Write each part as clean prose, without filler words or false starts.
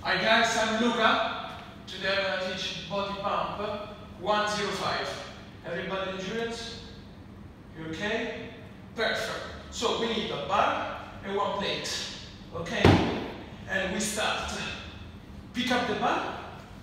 Hi guys, I'm Luca. Today I'm going to teach body pump 105. Everybody endurance? You okay? Perfect. So we need a bar and one plate. Okay? And we start. Pick up the bar.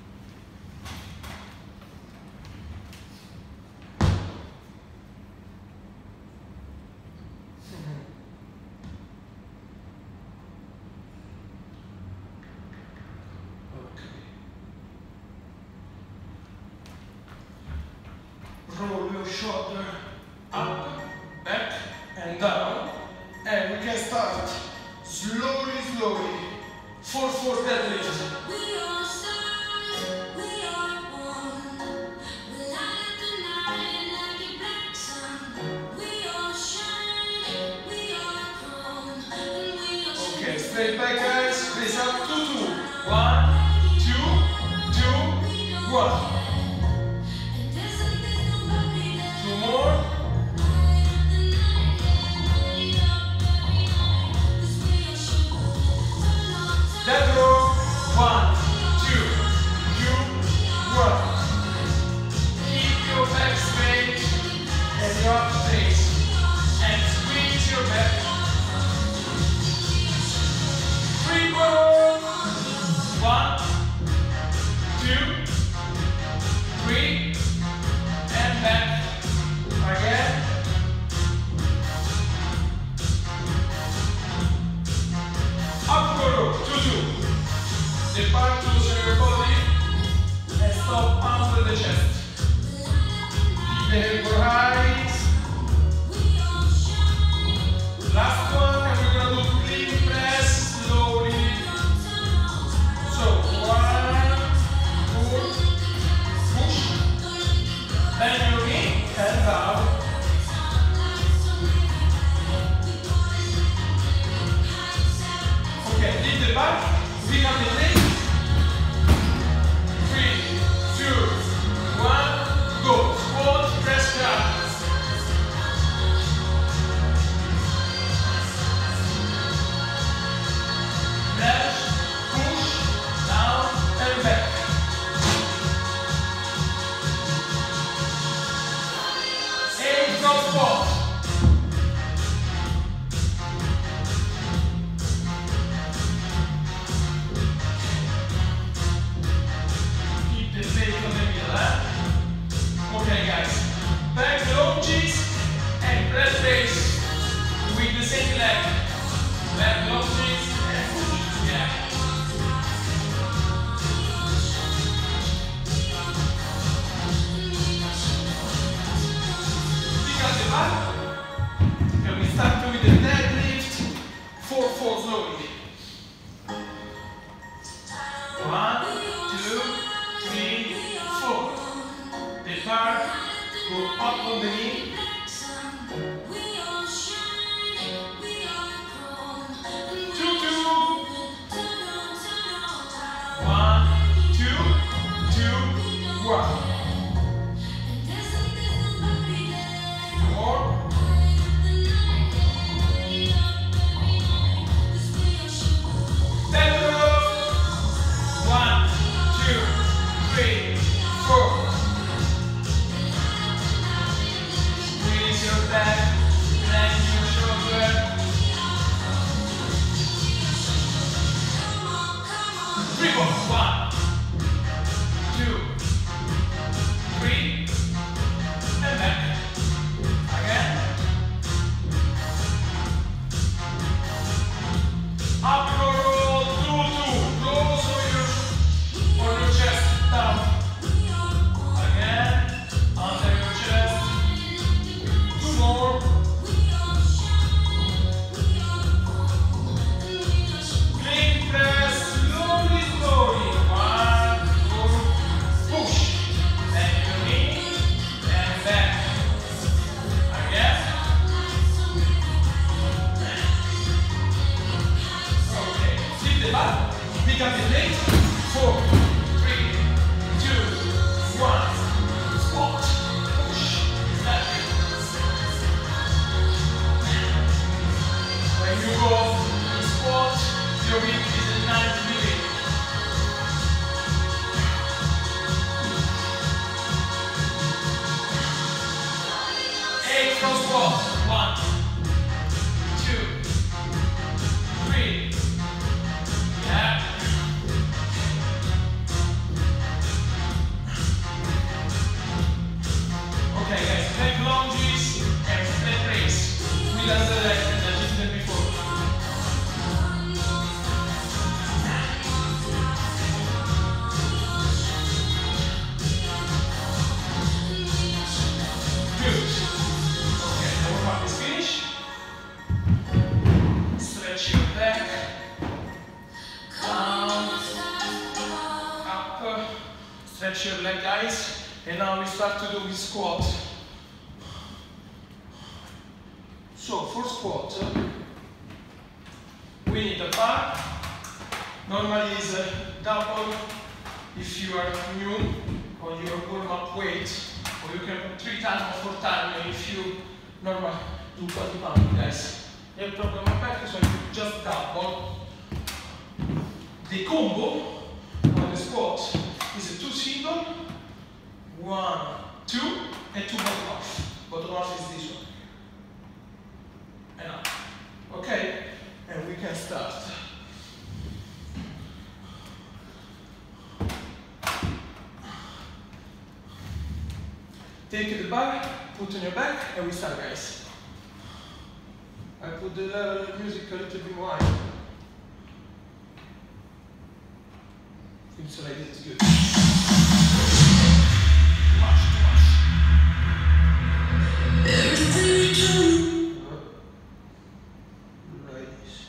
Roll your shoulder up, back, and down. And we can start slowly, slowly. 4-4 deadlift. We are stars, we are born. We light the night like a black sun. We are shine, we are calm, and we are strong. Okay, straight back guys. Face up, 2-2. 1, 2, 2, 1. That row, 1, 2, 2, 1. Keep your back straight and your arms straight. And squeeze your back. 3 more. 1, 2, 3, and back. Again. Up row, 2-2. Depart to your body and stop under the chest. Keep the elbow high. Last one, and we're going to do clean press slowly. So 1, pull, push, bend your knee and down. Okay, leave the back. Pick up the leg. 3, 2, 1, go. Squat, press down. Dash, push, down and back. And front squat. Okay guys, back the lunges and press base with the same leg. Back lunges and push, yeah. Pick up the bar. And we start with the deadlift. 4-4 slowly. 1, 2, 3, 4. Depart, go up on the knee. 2-2. 1, 2, 2, 1. More. Then go. 1, 2, 3, 4. Your back, bend your shoulder. 3 more. 1, 2, 3, and back. Again. Up roll, 2-2. Close on your chest, down. Again, under your chest. More. Clean press, slowly, slowly. 1, 2, push. Bend your knee and back. Again. Okay, flip the bar. Pick up the plate. 4, 3, 2, 1. Squat. Push. Back. When you go squat, your hip is at 90 degrees. stretch your leg, guys. And now we start to do his squat. So for squat, we need a bar. Normally it's a double if you are new, or your warm-up weight, or you can put 3 times or 4 times if you normally do 20 pounds, guys. You have problem with back, so you just double. The combo on the squat is a 2 single, 1, 2, and 2 bottom off. Bottom off is this one. And up. Okay? And we can start. Take the bar, put on your back, and we start, guys. I put the level of music a little bit wide. Feels like it's good. Too much, too much. Everything you do. Like this.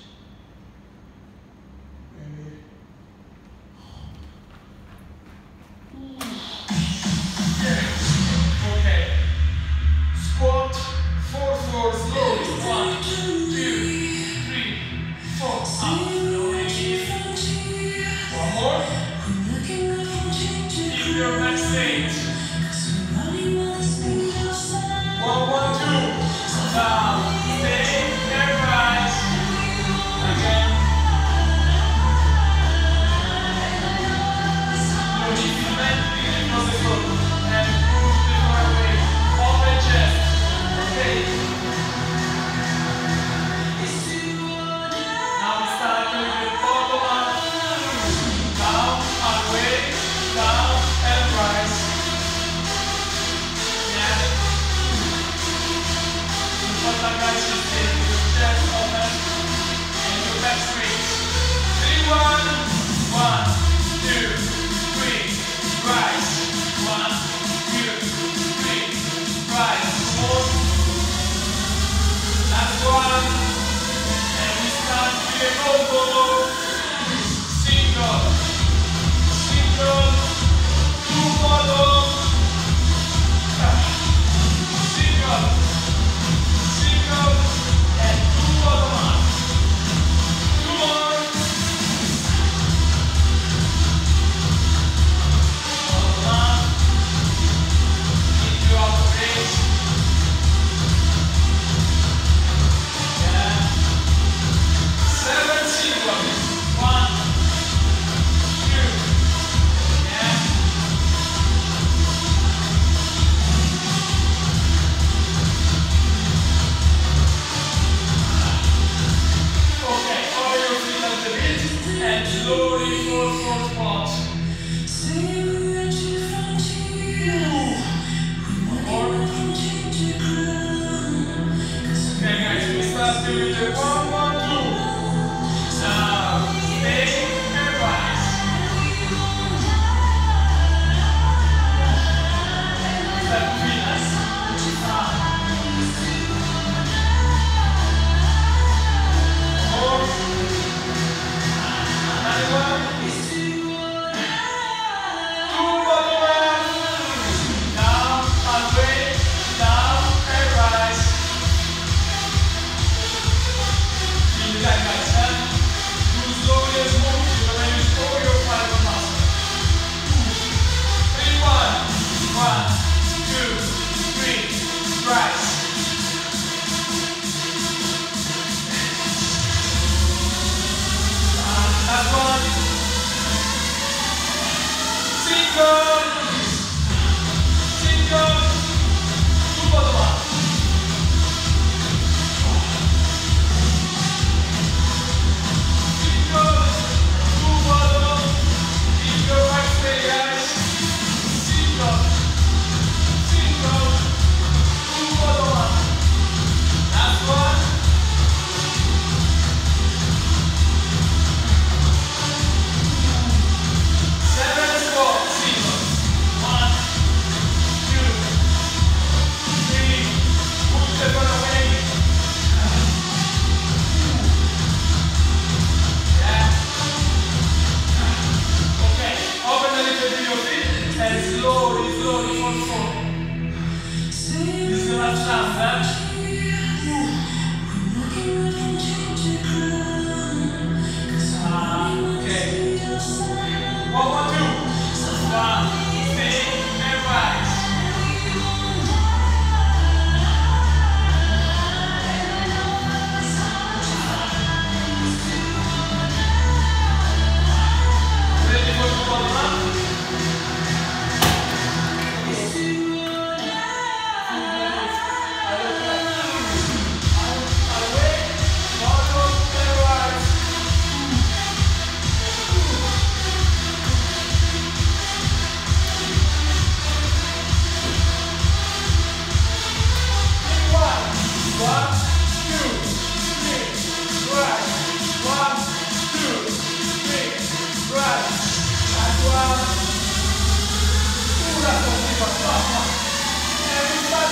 Squat, 4, 4, slowly. 1, 2, 3, 4, up. One more. Keep your back straight. 1, 1, 2. Down. Stay and rise. Again. Slowly, mentally from the floor. And move the right way. Open chest. Okay. Now we start with the bottom up. Down, away, down, and rise. Yeah. The bottom guys is take your chest open and your back straight. 3, 1, 1, 2, 3, rise. 1, 2, 3, rise. 4. Last one, and we start with a combo. Single, single, 2 bottom, single, single, and 2 bottom up. 2 more. Bottom up. Keep you out of range. 7 singles. 1, 2. Yeah. Okay, all your feet at the beat and slowly for squat. One more. Okay, guys, we start with the 1, 1, 2. Now, stay and rise. Step fitness. More. Another one. 2 bottom up. Down, away, down, and rise.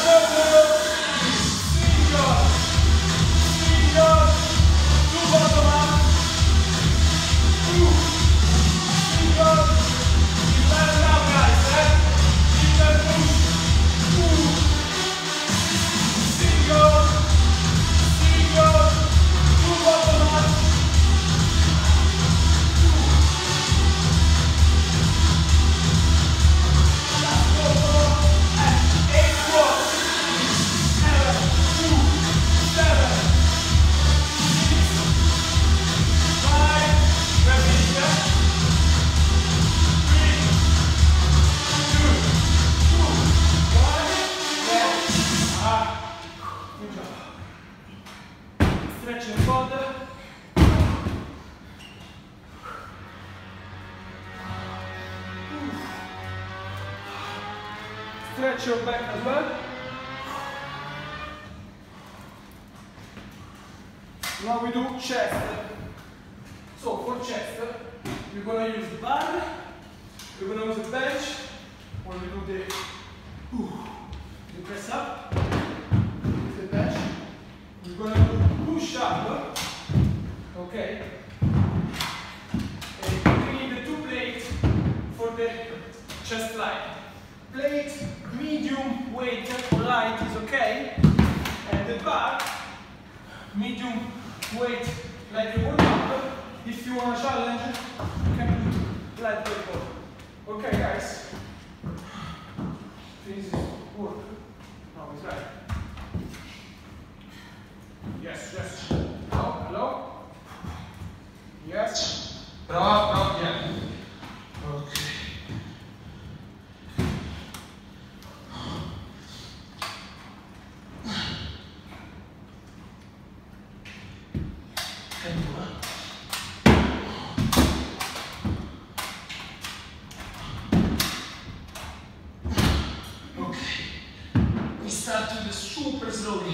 Stretch your back as well. Now we do chest. So for chest, we're gonna use the bar, we're gonna use the bench, or we do the press up, the bench. We're gonna do push up, okay? And we need the 2 plates for the chest line. Plate, medium weight or light is okay, and the bar, medium weight like a warm-up. If you want a challenge, you can do light weight. Okay guys, this is work. Now it's right. Yes, yes. Hello, hello. Yes. Bravo, bravo, yeah. Okay. Start to the super slowly.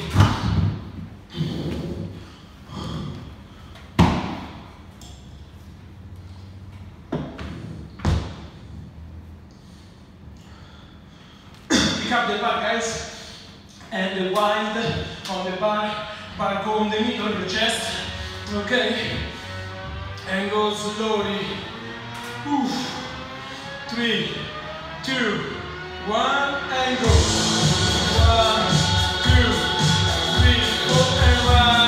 Pick up the bar, guys, and the wind on the bar go in the middle of your chest, okay? And go slowly. 3, 2, 1, and go. 1, 2, 3, 4, and 1.